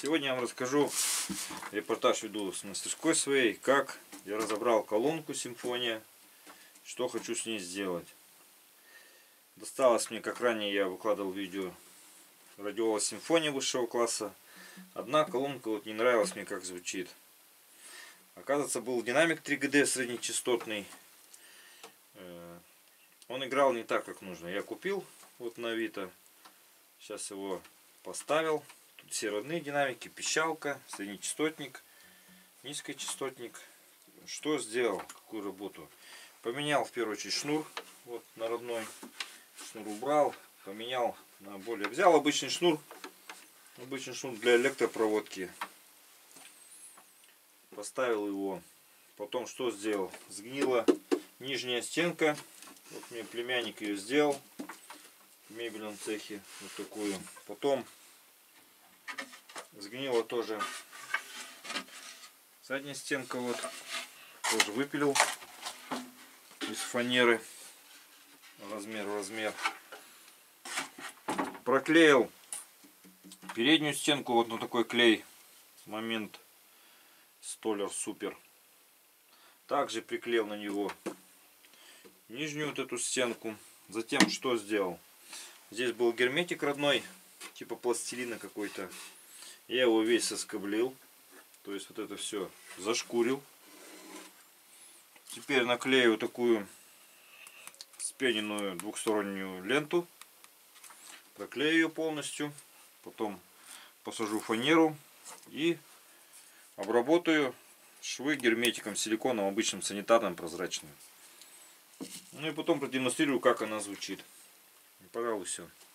Сегодня я вам расскажу, репортаж веду с мастерской своей, как я разобрал колонку Симфония, что хочу с ней сделать. Досталось мне, как ранее я выкладывал видео, радиола Симфония высшего класса. Одна колонка вот не нравилась мне, как звучит. Оказывается, был динамик 3GD среднечастотный. Он играл не так, как нужно. Я купил вот на Авито. Сейчас его поставил. Тут все родные динамики. Пищалка, среднечастотник, низкочастотник. Что сделал? Какую работу? Поменял в первую очередь шнур. Вот на родной. Шнур убрал. Поменял на более. Взял обычный шнур. Обычный шнур для электропроводки. Поставил его. Потом что сделал? Сгнила нижняя стенка. Вот мне племянник ее сделал в мебельном цехе. Вот такую. Потом сгнила тоже задняя стенка. Вот. Тоже выпилил из фанеры. Размер в размер. Проклеил переднюю стенку вот на такой клей. Момент Столер Супер. Также приклеил на него нижнюю вот эту стенку. Затем что сделал? Здесь был герметик родной, типа пластилина какой-то. Я его весь соскоблил. То есть вот это все зашкурил. Теперь наклею такую спененную двухстороннюю ленту. Проклею ее полностью. Потом посажу фанеру и обработаю швы герметиком силиконовым, обычным санитарным, прозрачным. Ну и потом продемонстрирую, как она звучит. Пожалуй, все.